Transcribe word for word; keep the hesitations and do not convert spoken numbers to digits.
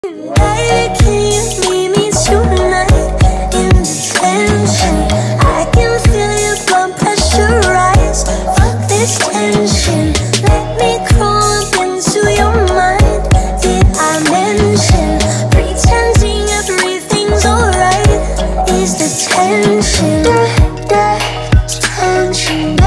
Hey, can you meet me tonight in detention? I can feel your blood pressure rise. Fuck this tension. Let me crawl up into your mind. Did I mention pretending everything's alright? Is the tension, da, da, tension.